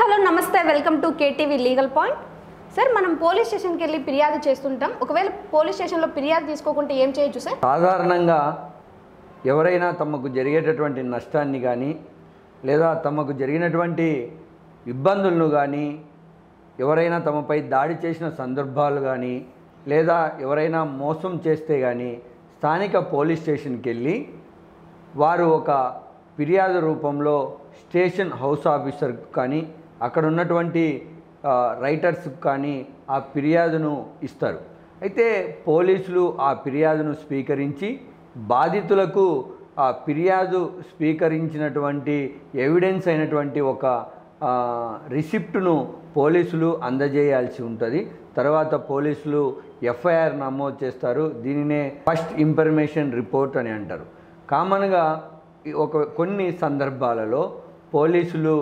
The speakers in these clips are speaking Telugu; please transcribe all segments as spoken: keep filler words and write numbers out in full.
హలో నమస్తే welcome to KTV legal point. Sir మనం పోలీస్ స్టేషన్కి వెళ్ళి ఫిర్యాదు చేస్తుంటాం. ఒకవేళ పోలీస్ స్టేషన్లో ఫిర్యాదు తీసుకోకుంటే ఏం చేయొచ్చు సార్? సాధారణంగా ఎవరైనా తమకు జరిగేటటువంటి నష్టాన్ని కానీ లేదా తమకు జరిగినటువంటి ఇబ్బందులను కానీ ఎవరైనా తమపై దాడి చేసిన సందర్భాలు కానీ లేదా ఎవరైనా మోసం చేస్తే కానీ స్థానిక పోలీస్ స్టేషన్కి వెళ్ళి వారు ఒక ఫిర్యాదు రూపంలో స్టేషన్ హౌస్ ఆఫీసర్కు కానీ అక్కడ ఉన్నటువంటి రైటర్స్కు కానీ ఆ ఫిర్యాదును ఇస్తారు. అయితే పోలీసులు ఆ ఫిర్యాదును స్వీకరించి బాధితులకు ఆ ఫిర్యాదు స్వీకరించినటువంటి ఎవిడెన్స్ అయినటువంటి ఒక రిసిప్ట్ను పోలీసులు అందజేయాల్సి ఉంటుంది. తర్వాత పోలీసులు ఎఫ్ఐఆర్ నమోదు చేస్తారు. దీనినే ఫస్ట్ ఇన్ఫర్మేషన్ రిపోర్ట్ అని అంటారు. కామన్గా ఒక కొన్ని సందర్భాలలో పోలీసులు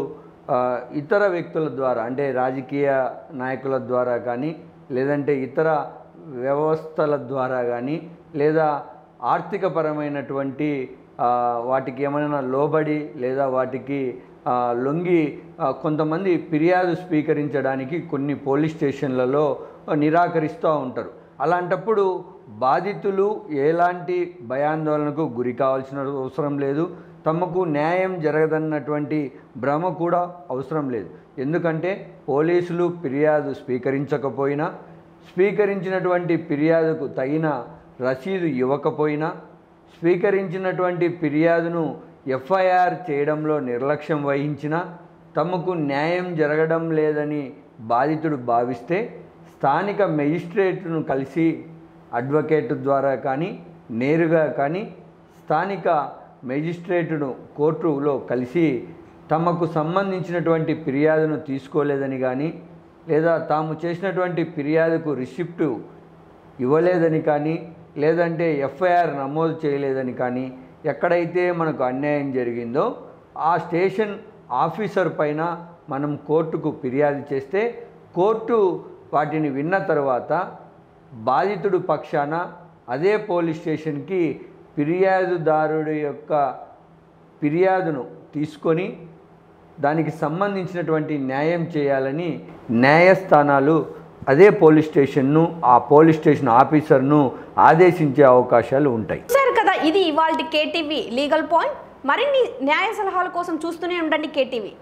ఇతర వ్యక్తుల ద్వారా అంటే రాజకీయ నాయకుల ద్వారా కానీ లేదంటే ఇతర వ్యవస్థల ద్వారా కానీ లేదా ఆర్థికపరమైనటువంటి వాటికి ఏమైనా లోబడి లేదా వాటికి లొంగి కొంతమంది ఫిర్యాదు స్వీకరించడానికి కొన్ని పోలీస్ స్టేషన్లలో నిరాకరిస్తూ ఉంటారు. అలాంటప్పుడు బాధితులు ఎలాంటి భయాందోళనకు గురి కావాల్సిన అవసరం లేదు. తమకు న్యాయం జరగదన్నటువంటి భ్రమ కూడా అవసరం లేదు. ఎందుకంటే పోలీసులు ఫిర్యాదు స్వీకరించకపోయినా స్వీకరించినటువంటి ఫిర్యాదుకు తగిన రసీదు ఇవ్వకపోయినా స్వీకరించినటువంటి ఫిర్యాదును ఎఫ్ఐఆర్ చేయడంలో నిర్లక్ష్యం వహించినా తమకు న్యాయం జరగడం లేదని బాధితుడు భావిస్తే స్థానిక మెజిస్ట్రేట్ను కలిసి అడ్వకేట్ ద్వారా కానీ నేరుగా కానీ స్థానిక మెజిస్ట్రేటును కోర్టులో కలిసి తమకు సంబంధించినటువంటి ఫిర్యాదును తీసుకోలేదని కానీ లేదా తాము చేసినటువంటి ఫిర్యాదుకు రిసిప్టు ఇవ్వలేదని కానీ లేదంటే ఎఫ్ఐఆర్ నమోదు చేయలేదని కానీ ఎక్కడైతే మనకు అన్యాయం జరిగిందో ఆ స్టేషన్ ఆఫీసర్ పైన మనం కోర్టుకు ఫిర్యాదు చేస్తే కోర్టు వాటిని విన్న తర్వాత బాధితుడు పక్షాన అదే పోలీస్ స్టేషన్కి ఫిర్యాదుదారుడి యొక్క ఫిర్యాదును తీసుకొని దానికి సంబంధించినటువంటి న్యాయం చేయాలని న్యాయస్థానాలు అదే పోలీస్ స్టేషన్ను ఆ పోలీస్ స్టేషన్ ఆఫీసర్ను ఆదేశించే అవకాశాలు ఉంటాయి. సరే కదా, ఇది ఇవాల్టి కేటీవీ లీగల్ పాయింట్. మరిన్ని న్యాయ సలహాల కోసం చూస్తూనే ఉండండి కేటీవీ.